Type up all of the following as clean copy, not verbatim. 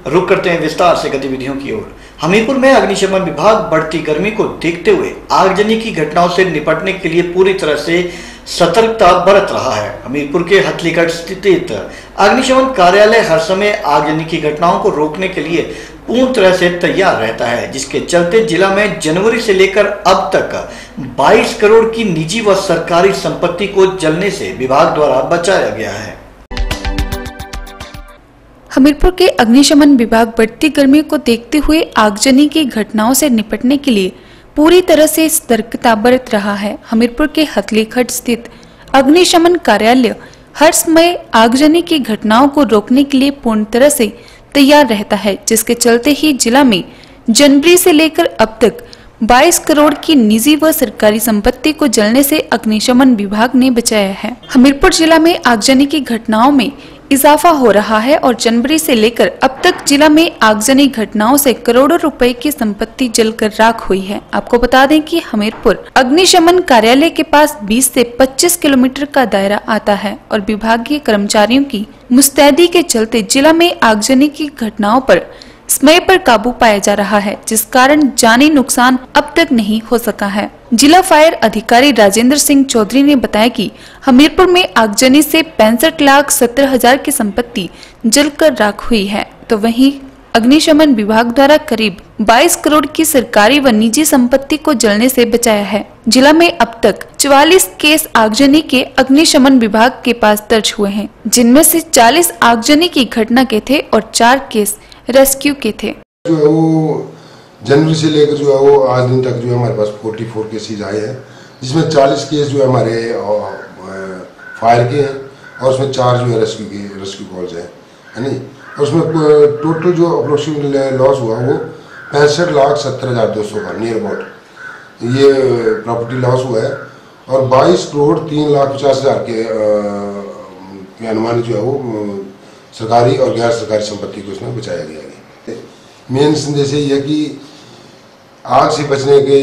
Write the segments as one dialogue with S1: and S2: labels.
S1: रुक करते हैं विस्तार से गतिविधियों की ओर। हमीरपुर में अग्निशमन विभाग बढ़ती गर्मी को देखते हुए आगजनी की घटनाओं से निपटने के लिए पूरी तरह से सतर्कता बरत रहा है। हमीरपुर के हथलीगढ़ स्थित अग्निशमन कार्यालय हर समय आगजनी की घटनाओं को रोकने के लिए पूर्ण तरह से तैयार रहता है, जिसके चलते जिला में जनवरी से लेकर अब तक 22 करोड़ की निजी व सरकारी संपत्ति को जलने से विभाग द्वारा बचाया गया है।
S2: हमीरपुर के अग्निशमन विभाग बढ़ती गर्मी को देखते हुए आगजनी की घटनाओं से निपटने के लिए पूरी तरह से सतर्कता बरत रहा है। हमीरपुर के हथलीगढ़ स्थित अग्निशमन कार्यालय हर समय आगजनी की घटनाओं को रोकने के लिए पूर्ण तरह से तैयार रहता है, जिसके चलते ही जिला में जनवरी से लेकर अब तक 22 करोड़ की निजी व सरकारी संपत्ति को जलने से अग्निशमन विभाग ने बचाया है। हमीरपुर जिला में आगजनी की घटनाओं में इजाफा हो रहा है और जनवरी से लेकर अब तक जिला में आगजनी घटनाओं से करोड़ों रुपए की संपत्ति जलकर राख हुई है। आपको बता दें कि हमीरपुर अग्निशमन कार्यालय के पास 20 से 25 किलोमीटर का दायरा आता है और विभागीय कर्मचारियों की मुस्तैदी के चलते जिला में आगजनी की घटनाओं पर समय पर काबू पाया जा रहा है, जिस कारण जानी नुकसान अब तक नहीं हो सका है। जिला फायर अधिकारी राजेंद्र सिंह चौधरी ने बताया कि हमीरपुर में आगजनी से 65,70,000 की संपत्ति जलकर राख हुई है, तो वहीं अग्निशमन विभाग द्वारा करीब 22 करोड़ की सरकारी व निजी संपत्ति को जलने से बचाया है। जिला में अब तक 44 केस आगजनी के अग्निशमन विभाग के पास दर्ज हुए हैं, जिनमें से 40 आगजनी की घटना के थे और 4 केस रेस्क्यू के थे।
S3: जो है वो जनवरी से लेकर जो है वो आज दिन तक जो है हमारे पास 44 केसेज आए हैं, जिसमें 40 केस जो है हमारे फायर के हैं और उसमें 4 जो है रेस्क्यू कॉल्स हैं, है नहीं। और उसमें टोटल जो अप्रोक्सीमेट लॉस हुआ वो 65,70,200 का नियर अबाउट ये प्रॉपर्टी लॉस हुआ है और 22 करोड़ 3,50,000 के अनुमान जो है वो सरकारी और गैर सरकारी संपत्ति को इसमें बचाया गया है। मेन संदेश ये है कि आग से बचने के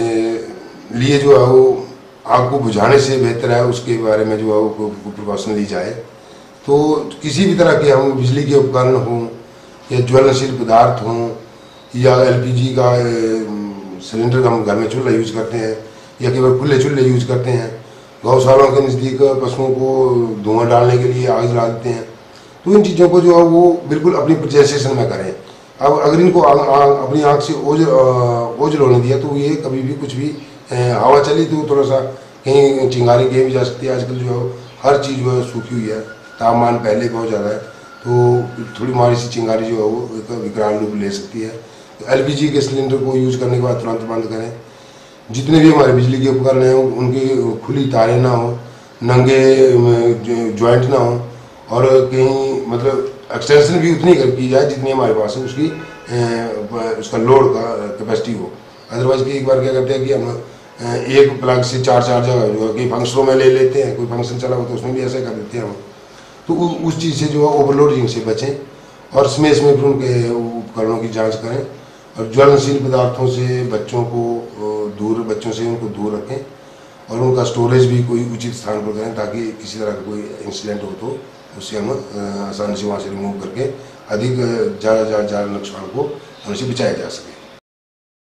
S3: लिए जो है वो आग को बुझाने से बेहतर है उसके बारे में जो है वो प्रिकॉशन ली जाए। तो किसी भी तरह के हम बिजली के उपकरण हों या ज्वलनशील पदार्थ हों या LPG का सिलेंडर हम घर में चूल्हा यूज करते हैं या केवल खुले चूल्हे यूज करते हैं, गौशालाओं के नज़दीक पशुओं को धुआं डालने के लिए आग जला देते हैं, तो इन चीज़ों को जो है वो बिल्कुल अपनी प्रोजेसेशन में करें। अब अगर इनको अपनी आँख से ओझल होने दिया तो ये कभी भी कुछ भी हवा चली तो थोड़ा सा कहीं चिंगारी कहीं भी जा सकती है। आजकल जो है हर चीज़ जो है सूखी हुई है, तापमान पहले बहुत ज़्यादा है, तो थोड़ी माड़ी सी चिंगारी जो है वो एक विकराल रूप ले सकती है। तो LPG के सिलेंडर को यूज़ करने के बाद तुरंत बंद करें। जितने भी हमारे बिजली के उपकरण हैं उनकी खुली तारें ना हो, नंगे जॉइंट ना हो और कहीं मतलब एक्सटेंशन भी उतनी की जाए जितनी हमारे पास है उसका लोड का कैपेसिटी हो। अदरवाइज कि एक बार क्या करते हैं कि हम एक प्लग से 4 जगह जो है कि फंक्शनों में ले लेते हैं, कोई फंक्शन चला हो तो उसमें भी ऐसा कर देते हैं हम। तो उस चीज़ से जो है ओवरलोडिंग से बचें और समय पर उनके उपकरणों की जाँच करें और ज्वलनशील पदार्थों से बच्चों से उनको दूर रखें और उनका स्टोरेज भी कोई उचित स्थान पर करें ताकि किसी तरह का कोई इंसिडेंट हो तो उससे हम आसानी से वहाँ से रिमूव करके अधिक ज़्यादा नुकसान को हमसे बचाया जा सके।